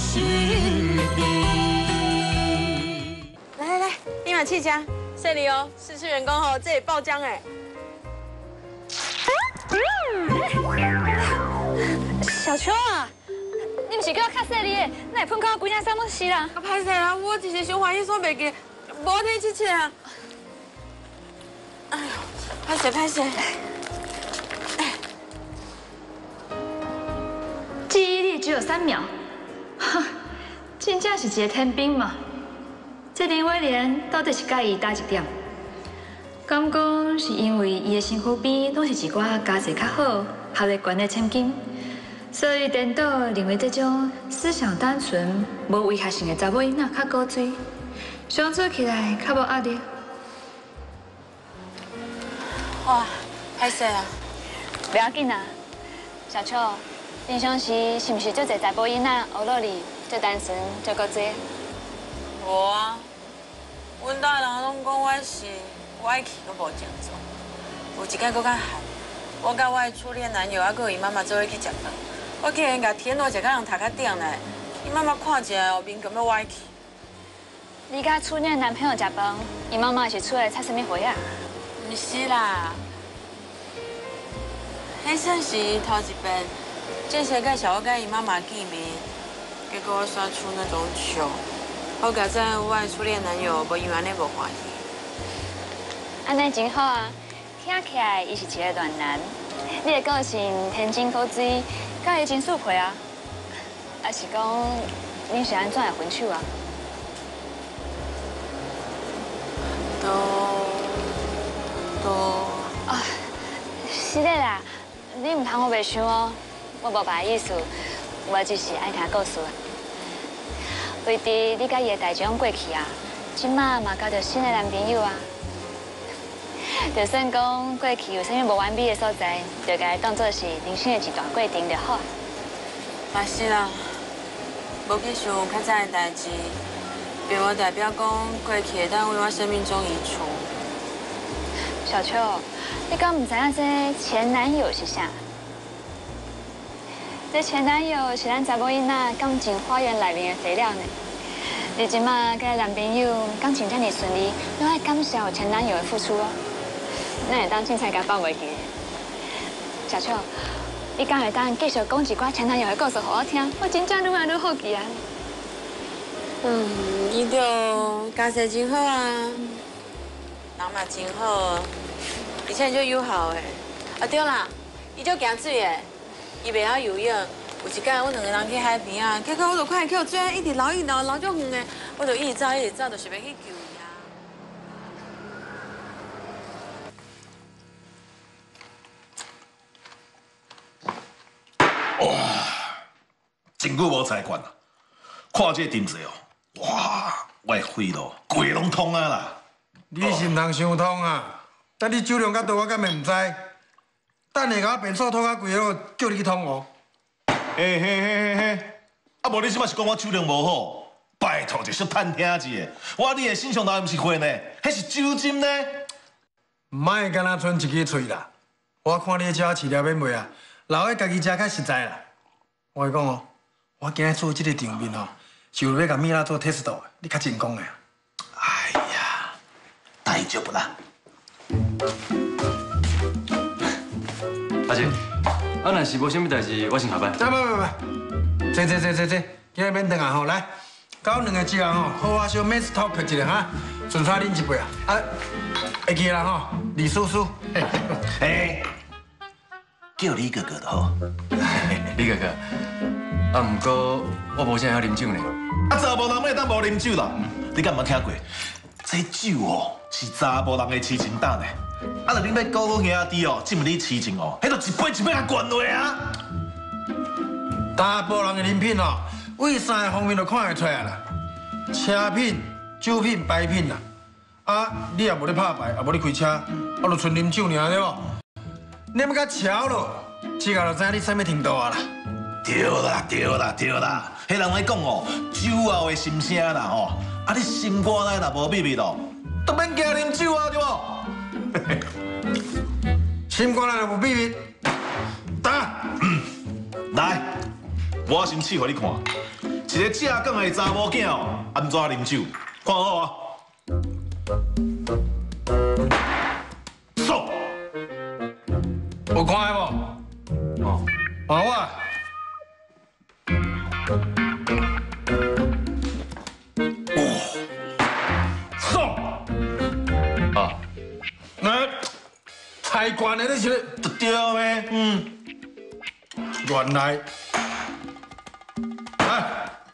是你。 来，立马去家，这里哦，失去员工后这里报浆哎。 小秋啊，你不是叫我较细哩的，那会喷到规件衫都湿啦。 啊，歹势啊，我一时想反应煞袂记，无天气切啊。哎呦，歹势。 记忆力只有3秒，哈，真正是一个天兵嘛。这林威廉到底是介意哪一点？敢讲是因为伊的身躯边拢是一寡家世较好、学历悬的千金，所以颠倒认为这种思想单纯、无危害性的查某囡仔较高水，相处起来较无压力。 哇，歹势啊！ 不要紧啊，小秋。平常时是不是足侪查甫囡仔学落里，足单纯，足够多？ 无啊，阮大人拢讲我是歪气，阁无正宗。有一届阁较害，我甲我的初恋男友，还阁有伊妈妈做伙去食饭，我竟然甲天罗食甲人头壳顶呢。伊妈妈看起来后面根要歪气。 你甲初恋男朋友食饭，伊妈妈是出来插什么花啊？ 毋是啦，迄算是头一遍。正式介绍我甲伊妈妈见面，结果我耍出那种糗，好佳在我的初恋男友无因为安尼无欢喜。 安尼真好啊，听起来伊是一个暖男，你的个性天真可水，甲伊真适配啊。还是讲你是安怎的分手啊？啊，是的啦，你唔通我袂想哦。我无别意思，我只是爱听故事。为伫你甲伊的代志拢过去啊，即马嘛交着新的男朋友啊。就算讲过去有啥物无完美的所在，就该当作是人生的一段过程就好。 嘛是啦，无去想较早的代志，并无代表讲过去会当为我生命中移除。 小秋，你敢唔知影这前男友是啥？这前男友是咱查某囡仔感情花园内面的肥料呢。你即马跟男朋友感情这么顺利，都要感谢有前男友的付出哦。那会当凊彩甲放袂记。小秋，你敢会当继续讲一寡前男友的故事给我听？我真正愈来愈好奇啊。 伊就家世真好啊，人嘛真好，而且就友好诶。啊对啦，伊就惊水诶。伊袂晓游泳，有一摆阮两个人去海边啊，结果我就看伊去水啊，一直流足远的，我就一直走，就是要去救伊啊。哇，真久无菜馆啦，看这阵势哦，哇，我的肺咯，胃拢通啊啦。 你是唔通伤通啊？但你酒量较多，我敢会唔知？等下甲我便所通啊贵哦，叫你去通哦。 嘿，啊无你即摆是讲我酒量无好？拜托，就小探听一下，我你的身上头毋是血呢，迄是酒精呢。 唔卖干那剩一支喙啦，我看你遮饲料免卖啊，留喺家己食较实在啦。我讲哦，我今日做这个场面哦，是为要甲米拉做 test 的，你较真讲的。 哎呀，大丈夫啦。 阿姐，啊，若是无啥物代志，我先下班。 不，坐，今日免等啊吼，来，搞两个之后吼，好啊，小 mess talk 一下哈，顺便啉一杯啊。啊，会记啦吼，李叔叔。 嘿，叫李哥哥就好。 李哥哥，啊，不过我无啥晓啉酒呢。 啊，查甫人咩当无啉酒啦？你敢毋捌听过？这酒哦，是查甫人的痴情胆呢。啊，若恁要搞到兄弟哦，进入你痴情哦，迄就一杯一杯甲灌落啊！ 查甫人的饮品哦，为3个方面就看会出来啦，车品、酒品、牌品啦。啊，你也无咧拍牌，也无咧开车，啊，就纯啉酒尔对无？你要甲超咯，即下就知影你啥物程度啊啦。 对啦，迄人来讲哦，酒后的心声啦吼，啊，你心肝内若无秘密咯，都免惊啉酒啊，对无？ 心肝内若无秘密，打。 来，我先试互你看， 一个正港的查某囝哦，安怎啉酒？看好啊！爽！ 有看的无？ 哦， 换我。爽！ 啊， 来，太悬的，你是对咩？ 原来，来。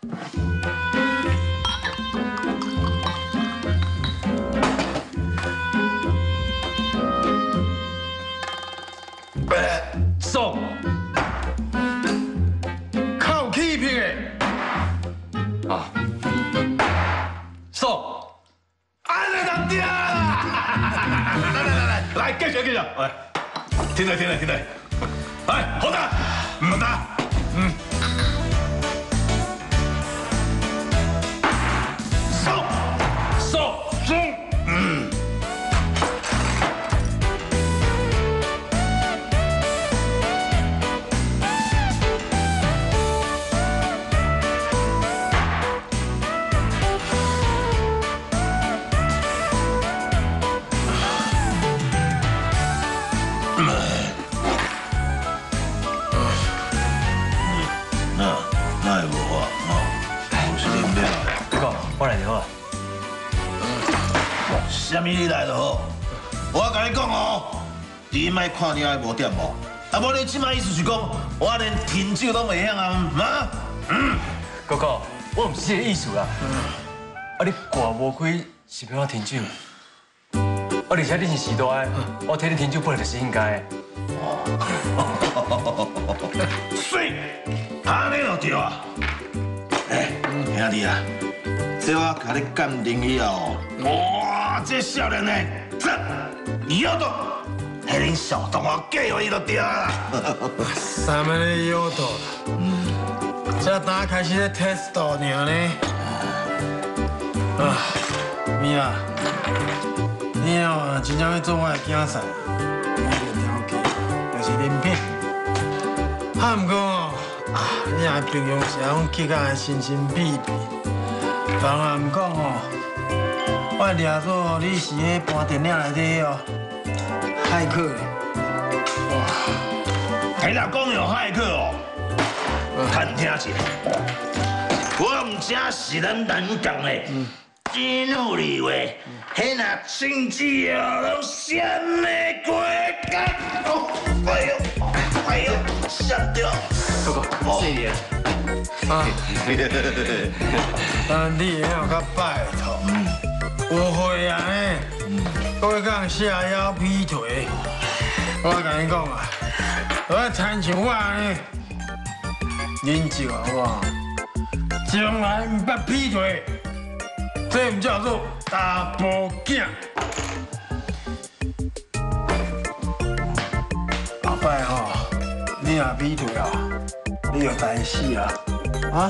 爽！ 靠气魄的， 啊，爽！ 安尼就对啦！来，继续，来，停下，来，好打，好打，爽，那会无啊？有是啉了。 哥，我来就好。 什么你来就好？我甲你讲哦，你莫看你爱无点无，啊无你即摆意思是讲，我连停酒都袂晓啊？ 哥哥，我唔是这个意思啦。啊，你挂无开是要我停酒？而且你是时代的，我替你停酒本来就是应该的。 水，安尼就对啊！哎，兄弟啊，这我甲你鉴定以后，哇，这少年呢，这摇动，迄恁小同学计划伊就对啊！ 啥物咧摇头啦？这打开始咧 test 到尔呢。啊，咪啊，你哦真正要做我的囝婿，我就了解，就是饮品。啊，毋过哦，你若平常时拢去甲神神秘秘，人也毋讲哦，我掠做你是迄搬电影内底哦，骇客的。 嘿啦，讲有骇客哦，看听者，我唔正是咱南港的真努力话，迄若亲子哦，拢闪的过角哦，哎呦，闪掉！ 哥哥，谢谢。 啊，但你会晓较拜托，有会啊呢，我讲下腰劈腿，我甲你讲啊，我亲像我呢，啉酒好不好？从来唔捌劈腿，这唔叫做大波囝。后摆吼，你若劈腿啊，你有代志啊，啊？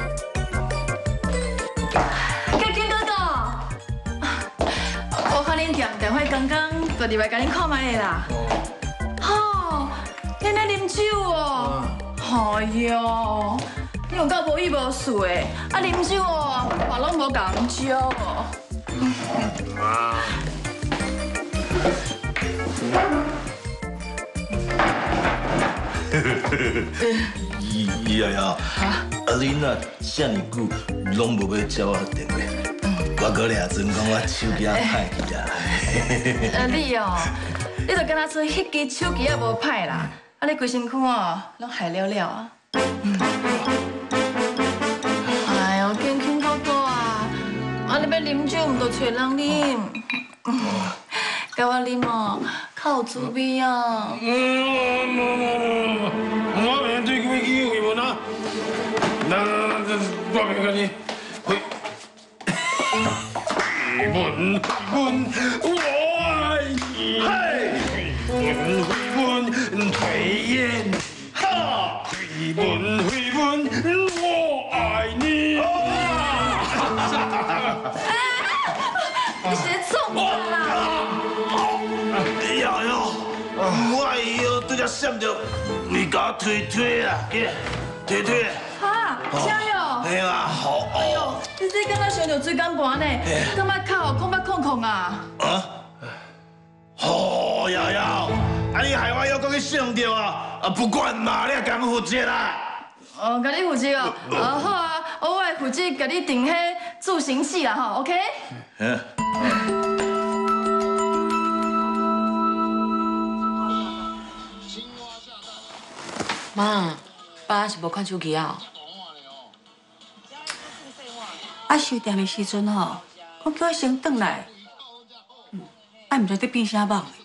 建军哥哥，我看恁店电话刚刚就入来甲恁看卖的啦。吼，恁在啉酒哦？哎哟，你有够无依无顺的，啊啉酒哦，话拢无共招哦。 伊呀呀，恁啊，遮尔久拢无要接我电话，我搁俩阵讲我手机啊歹去啊。 你哦，你就敢若说迄支手机也无歹啦，啊你规身躯哦拢害了了啊。哎呦，建军哥哥啊，啊你要啉酒，唔着找人啉，甲我啉哦，较有滋味啊。 我袂对飞机回问啊，我袂跟你回问，我爱你，问推演，哈，问我爱你。 你是在创啥啦？ 哎呀哟，我以后拄则闪着，你甲我推啦，推。 哈，加油！ 系啊。 你敢若想着水干盘呢？敢若靠空空空啊！ 啊？哦，瑶瑶，啊你害我又讲去想着啊！啊不管嘛，你也甲我负责啦。 哦，甲你负责哦。好啊，我会负责甲你订迄助行器啦吼 ，OK？ 妈，爸是无看手机啊？ 啊，收店的时阵吼，我叫我先转来，啊，毋知得变啥梦。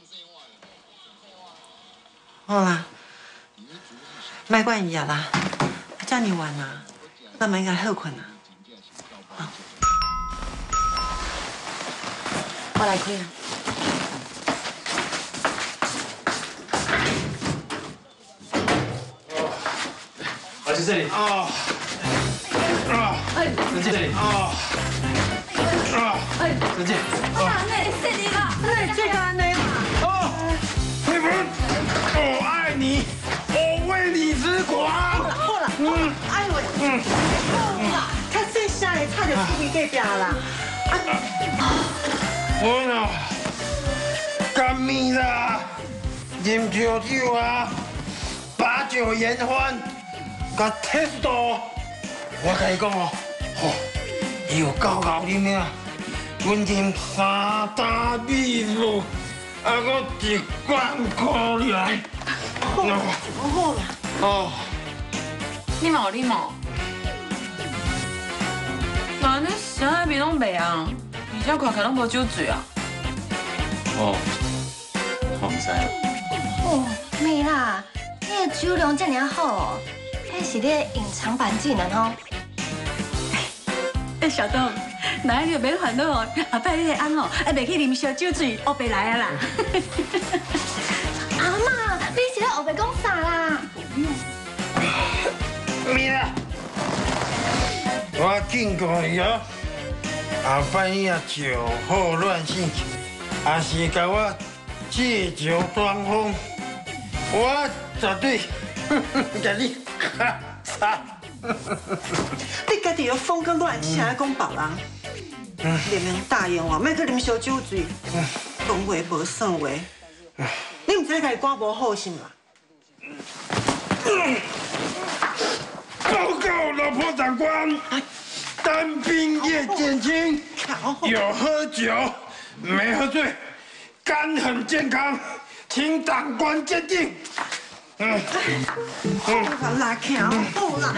好啦，莫管伊啊啦，遮尔晚啊，咱们应该好困啊。 我来开啊。 我去这里。冷静这里。冷静。 这个安尼啦。 你们，我爱你，我为你之狂。 好啦，哎呦，好啦，较细声的差点出去隔壁啦。 我呐，干面啦，饮烧酒啊，把酒言欢，甲铁道，我甲你讲哦，吼，伊有够够啉啊，阮啉3打米露，啊，我一罐可凉。 好啦。 哦， 你嘛有礼貌。那你啥那边拢袂啊？而且看起来拢无酒醉啊。 哦，我唔知。 哦，没啦，你的酒量这么好，那是你的隐藏版技能哦。 哎，小东，那你就免烦恼哦，后摆你的翁哦，还袂去啉烧酒醉，学袂来啊啦。 阿嬷，你是咧后白讲啥啦？ 咪啦，我警告你哦，后摆你啊酒后乱性，还是甲我借酒装疯，我绝对甲你咔嚓。 你家己要疯个乱声讲别人，连名答应我，莫去啉烧酒醉，讲话无算话。你唔知家己肝无好是嘛？ 报告老婆长官，单兵夜减轻，有喝酒没喝醉，肝很健康，请长官鉴定。 好啦，拉桥好啦。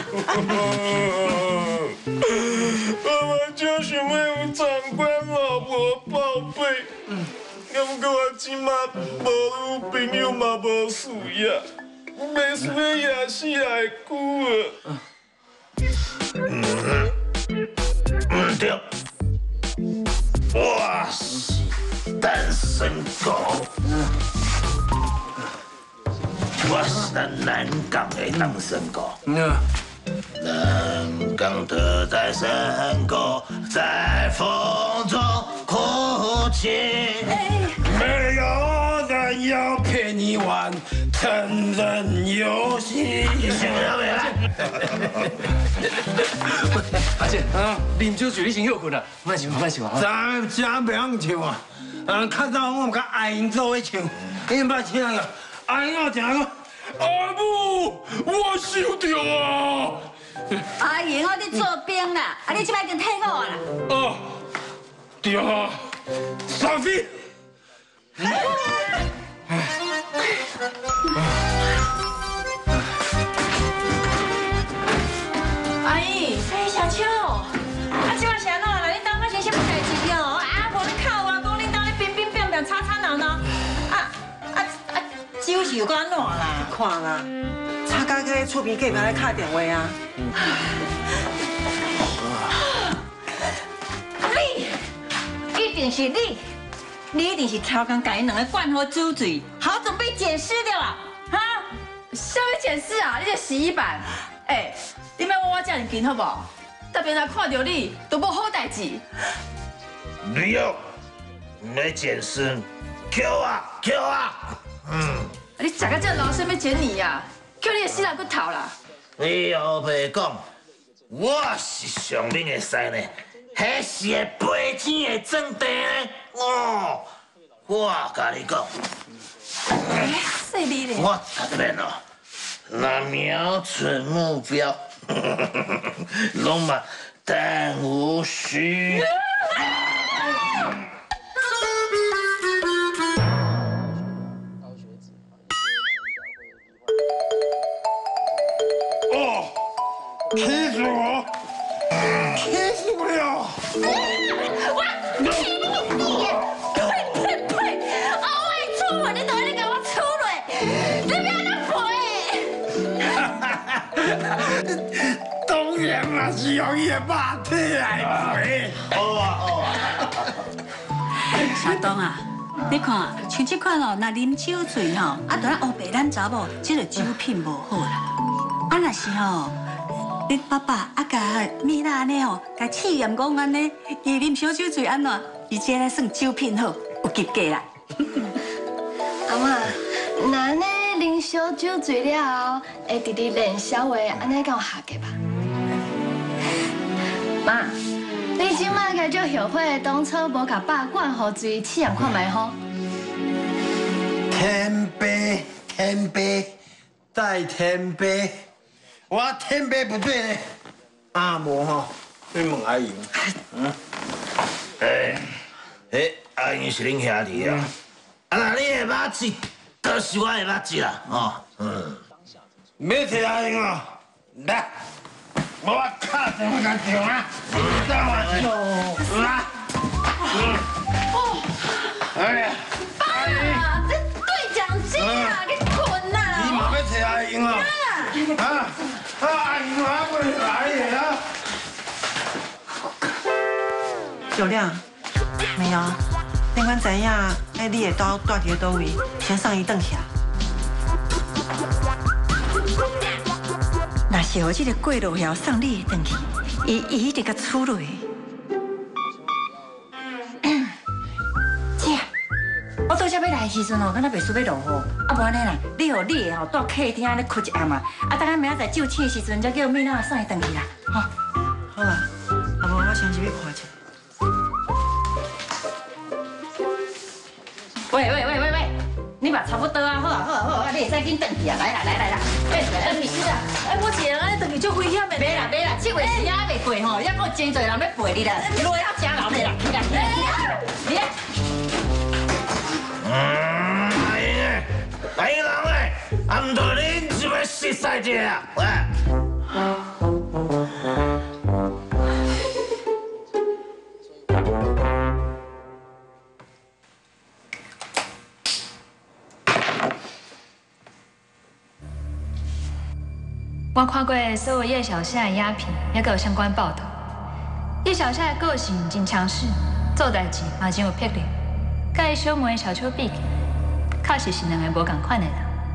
我就想要有长官老婆宝贝，不过我即马无女朋友嘛无事呀，袂输个夜死来久啊。唔对，我是单身狗。我是咱南港的单身狗。南港的单身狗在风中哭泣。没有人要陪你玩成人游戏。想要未来？ 阿姐，啉酒醉你先休困啦，慢想，慢想啊。 咱真袂晓唱啊，较早我甲阿英做伙唱，你捌听个？阿英我听个。阿母，我受着啊！ 阿姨，我伫做兵啦，啊，你即摆已经退伍啦。 哦，对啊，傻逼！ 阿姨，哎，小秋，啊，即摆是安怎啦？恁兜发生什么代志哦？啊，无你靠我讲，恁兜咧乒乒乓乓、吵吵闹闹，酒是有够安怎啦？ 看啦，差家去厝边隔壁咧敲电话啊。 你一定是你，你一定是超工把因两个灌好酒醉，好准备捡尸的啦，哈？ 啥物检视啊？你这洗衣板，哎，你莫我遮尔紧好不好？特别若看到你，都无好代志。 女友，没检视，Q 啊 Q 啊， 你食到这老身要捡你呀？叫你的死人骨头啦！ 你后白讲，我是上面的师呢， 迄是会飞天的装地呢。哦，我甲你讲， 细你咧。 我这边哦，若瞄准目标，拢嘛弹无虚。 哦，气死我！气死我了！当然嘛是用伊的肉体来陪。 好啊好啊。 阿东啊，你看像这款哦，若啉酒醉吼，啊，就咱黑白咱查某，这个酒品无好啦。啊，若是吼，你爸爸啊，甲米娜安尼吼，甲试验讲安尼，伊啉小酒醉安怎？而且咧算酒品好，有及格啦。 阿嬷，那安尼啉小酒醉了后，会直直练小话，安尼敢有合格吧？妈，你即摆该就后悔当初无甲爸灌好水试验看卖吼。 天杯，天杯，再天杯，我天杯不对呢。阿无吼，你问阿英。 阿英是恁兄弟啊。啊，那你的肉质，就是我的肉质啦，哦， 要摕阿英哦，来，我卡电话甲中啊，等我来，哎呀，阿英， 这对奖金啊，你困啦！ 你嘛要摕阿英哦？阿英还袂来的啊？ 小亮，没有，恁管知影，你的刀住伫倒位，先送伊转去啊。 若是互这个过路晓送你转去，伊一定甲处理。姐，我到这要来的时阵哦，敢若袂输要落雨，啊无安尼啦，你互你的吼住客厅安尼困一暗啊，啊等下明仔载酒醒的时阵，才叫米娜送伊转去啦，吼。 好啦，啊无我先入去看者。 喂，你嘛差不多啊，好啊，你会使紧转去啊，来啦，你是啊， 我一个人安尼等于就危险的。 别啦，这回时还袂过吼，还佫真侪人要陪你啦，落要真老累啦，你来。 阿英人诶，啊唔着恁就要熟悉一下，喂。 我看过所有叶小夏的鸦片，也有相关报道。叶小夏的个性真强势，做代志嘛真有魄力，甲伊小妹小秋比起，确实是两个无共款的人。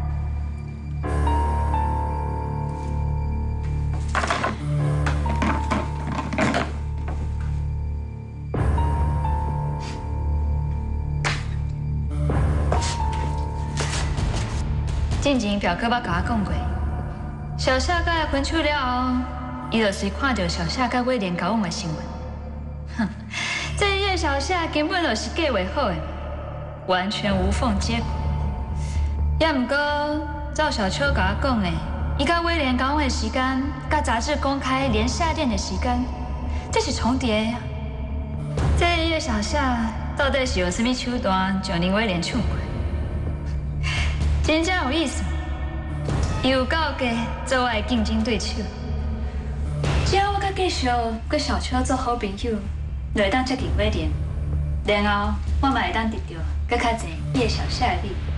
进前表哥捌甲我讲过。小夏甲伊分手了后，伊就随看到小夏甲威廉交往的新闻。哼，这叶小夏根本就是计划好的，完全无缝接轨。也毋过，照小秋甲我讲的，伊甲威廉交往的时间，甲杂志公开连下店的时间，这是重叠的呀。这叶小夏到底是有什么手段将林威廉抢过？真正有意思。伊有够格做我的竞争对手，只要我甲继续跟小秋做好朋友，就会当接近威廉，然后我嘛会当得到更较侪叶小夏的利益。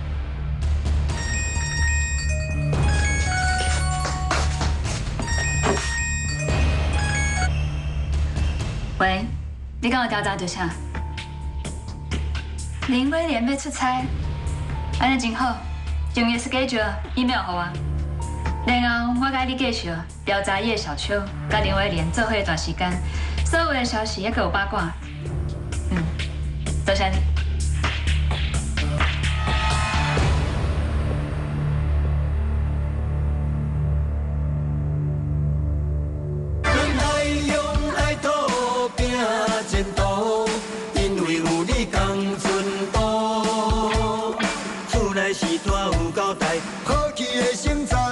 喂，你敢有调查到啥？林威廉要出差，安尼真好，将伊的 schedule email 给我。然后我甲你继续调查叶小秋甲林威廉做伙一段时间，所有的消息也给有八卦。多谢你。 人海中爱渡边。 交代，好去的成才